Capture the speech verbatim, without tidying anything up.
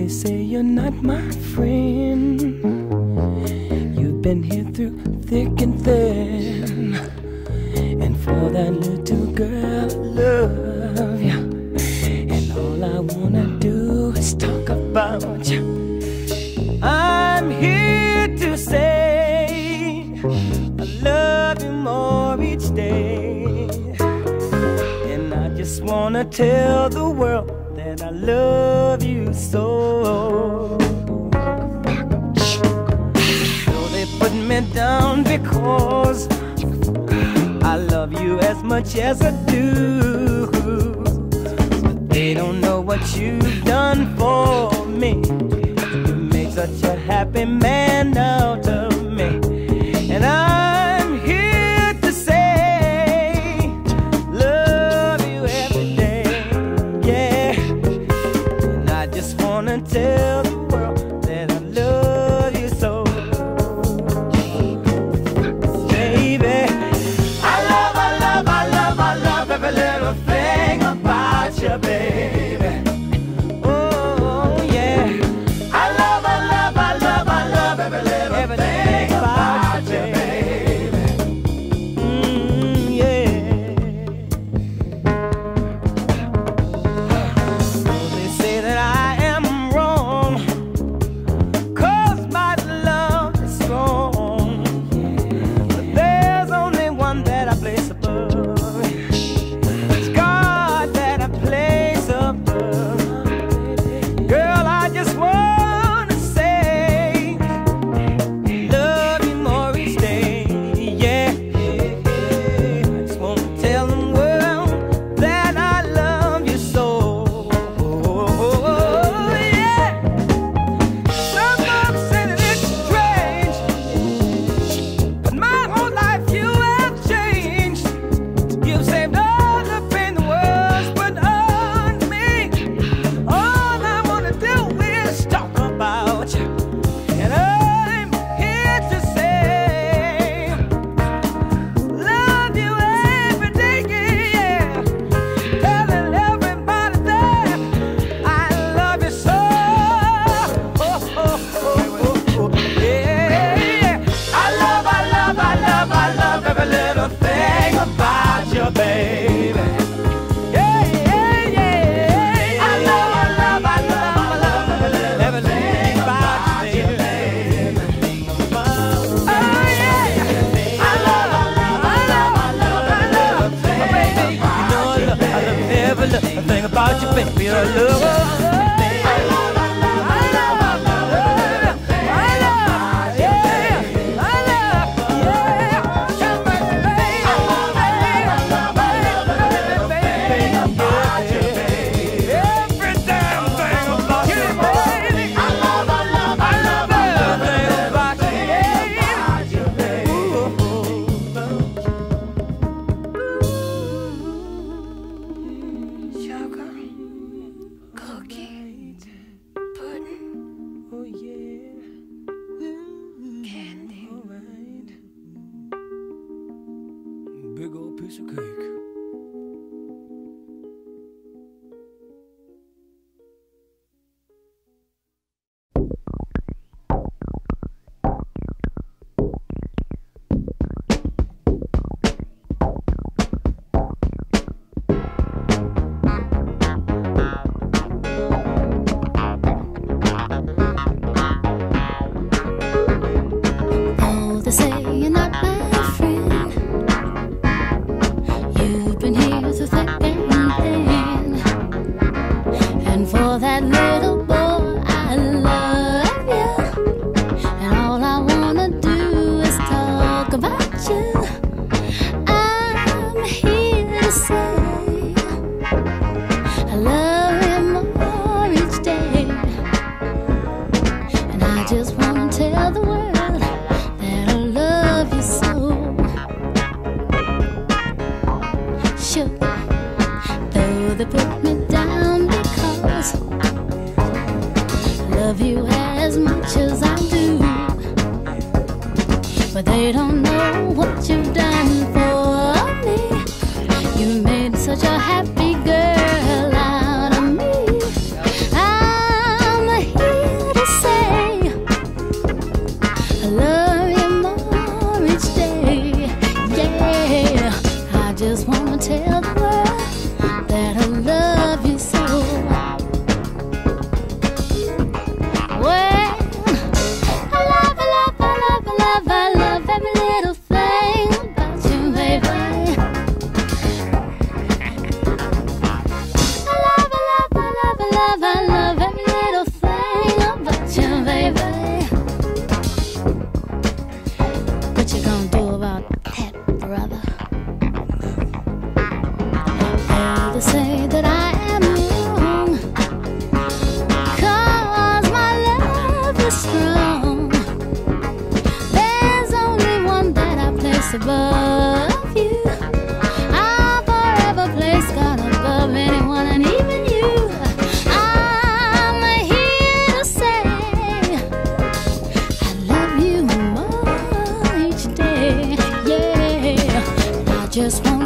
say you're not my friend. You've been here through thick and thin, and for that little girl I love you, and all I wanna do is talk about you. I'm here to say I love you more each day, and I just wanna tell the world that I love you so. So they put me down because I love you as much as I do, but they don't know what you've done for me. You made such a happy man out of me, and I'm here to say love you every day, yeah. And I just wanna tell the world that I love you so. Baby, I love, I love, I love, I love every little thing about you, baby. Oh yeah, I love, I love, I love, I love every little everything about you, baby. Mm, yeah. So they say that I am wrong, 'cause my love is strong, but there's only one that I place above. It's God that I place above. Girl, I just wanna say love you more each day, yeah. I just wanna tell the world that I love you so, yeah. Some folks say that it's strange, but my whole life you have changed. You've saved all the pain the world's put on me. All I wanna do is talk about you, and I'm here to say love you every day, yeah. Telling everybody that I love you so. Oh, oh, oh, oh, yeah. I love, I love, I love, I love every little thing about you, baby. Yeah, yeah, yeah. I love, I love, I love, I love everything about you, baby. Oh yeah. I love, I love, I love, I love, I love, baby. You know I love, I love every little thing about you, baby. I love, I love, I love, I love, I love, I love, yeah, I love, yeah. Just like the baby. I love, I love, I love, I love everything about you, baby. Every damn thing about you, baby. I love, I love, I love, I love everything about you, baby. Sugar, cookie, pudding, oh yeah, candy, all right, big old piece of cake. Oh, they say you're not my friend. You've been here through thick and thin, and for that little boy I love you, and all I wanna do is talk about you. I'm here to say I love you more each day, and I just wanna tell the world that I love you so. Sure, though they put me down because I love you as much as I do, but they don't know what you've done for me. You made such a happy girl out of me. I'm here What you gonna do about that, brother? They say that I am wrong, 'cause my love is strong. There's only one that I place above you. I'll forever place God above anyone and even you. I'm here to say I love you more each day. Yeah, I just want